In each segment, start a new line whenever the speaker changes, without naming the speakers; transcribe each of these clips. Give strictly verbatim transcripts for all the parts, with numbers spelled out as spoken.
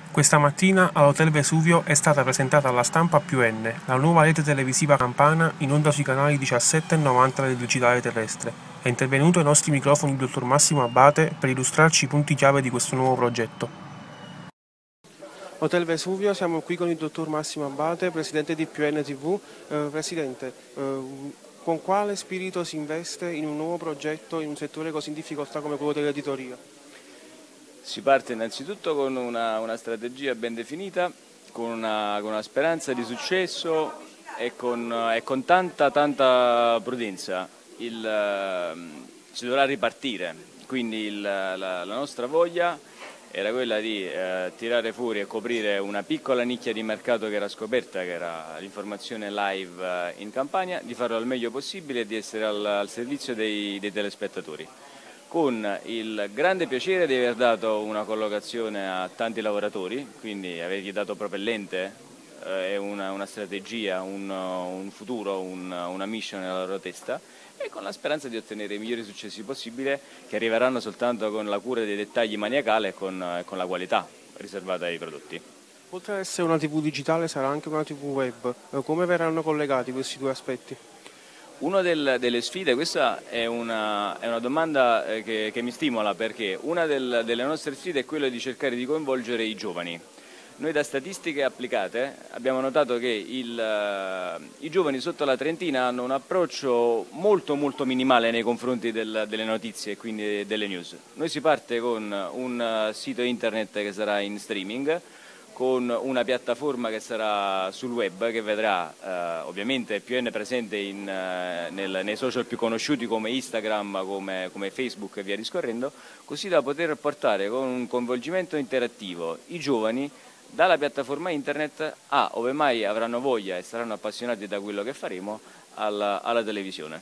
Questa mattina all'Hotel Vesuvio è stata presentata alla stampa Più N, la nuova rete televisiva campana in onda sui canali diciassette e novanta del digitale terrestre. È intervenuto ai nostri microfoni il dottor Massimo Abate per illustrarci i punti chiave di questo nuovo progetto. Hotel Vesuvio, siamo qui con il dottor Massimo Abate, presidente di Più N tivù. Eh, presidente, eh, con quale spirito si investe in un nuovo progetto in un settore così in difficoltà come quello dell'editoria?
Si parte innanzitutto con una, una strategia ben definita, con una, con una speranza di successo e con, e con tanta, tanta prudenza. Il, eh, si dovrà ripartire, quindi il, la, la nostra voglia era quella di eh, tirare fuori e coprire una piccola nicchia di mercato che era scoperta, che era l'informazione live eh, in Campania, di farlo al meglio possibile e di essere al, al servizio dei, dei telespettatori, con il grande piacere di aver dato una collocazione a tanti lavoratori, quindi avergli dato propellente e eh, una, una strategia, un, un futuro, un, una mission nella loro testa, e con la speranza di ottenere i migliori successi possibili, che arriveranno soltanto con la cura dei dettagli maniacale e con, con la qualità riservata ai prodotti.
Oltre ad essere una tivù digitale sarà anche una tivù web. Come verranno collegati questi due aspetti?
Una del, delle sfide, questa è una, è una domanda che, che mi stimola, perché una del, delle nostre sfide è quella di cercare di coinvolgere i giovani. Noi da statistiche applicate abbiamo notato che il, i giovani sotto la trentina hanno un approccio molto molto minimale nei confronti del, delle notizie e quindi delle news. Noi si parte con un sito internet che sarà in streaming, con una piattaforma che sarà sul web, che vedrà eh, ovviamente Più N presente in, eh, nel, nei social più conosciuti come Instagram, come, come Facebook e via discorrendo, così da poter portare con un coinvolgimento interattivo i giovani dalla piattaforma internet a, ove mai avranno voglia e saranno appassionati da quello che faremo, alla, alla televisione.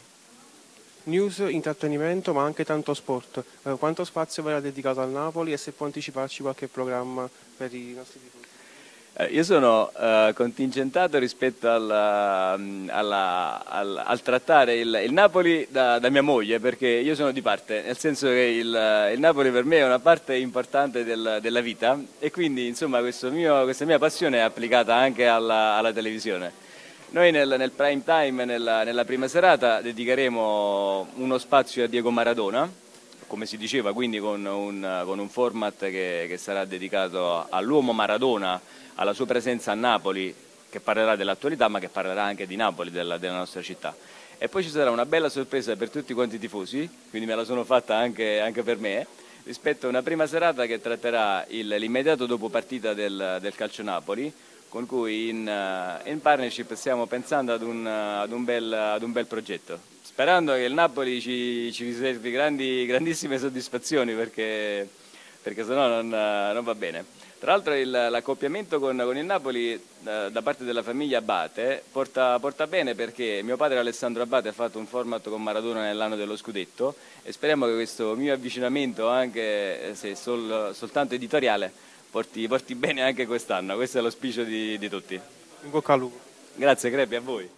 News, intrattenimento, ma anche tanto sport. Eh, quanto spazio verrà dedicato al Napoli e se può anticiparci qualche programma per i nostri tifosi?
Eh, io sono eh, contingentato rispetto alla, alla, al, al trattare il, il Napoli da, da mia moglie, perché io sono di parte, nel senso che il, il Napoli per me è una parte importante del, della vita, e quindi insomma questo mio, questa mia passione è applicata anche alla, alla televisione. Noi nel, nel prime time, nella, nella prima serata, dedicheremo uno spazio a Diego Maradona, come si diceva, quindi con un, con un format che, che sarà dedicato all'uomo Maradona, alla sua presenza a Napoli, che parlerà dell'attualità ma che parlerà anche di Napoli, della, della nostra città. E poi ci sarà una bella sorpresa per tutti quanti i tifosi, quindi me la sono fatta anche, anche per me, rispetto a una prima serata che tratterà l'immediato dopo partita del, del Calcio Napoli, con cui in, in partnership stiamo pensando ad un, ad, un bel, ad un bel progetto, sperando che il Napoli ci, ci riservi grandi, grandissime soddisfazioni, perché, perché sennò non, non va bene. Tra l'altro l'accoppiamento con, con il Napoli eh, da parte della famiglia Abate porta, porta bene, perché mio padre Alessandro Abate ha fatto un format con Maradona nell'anno dello scudetto, e speriamo che questo mio avvicinamento, anche se sol, soltanto editoriale, porti, porti bene anche quest'anno. Questo è l'auspicio di, di tutti.
In bocca al lupo.
Grazie Crepi, a voi.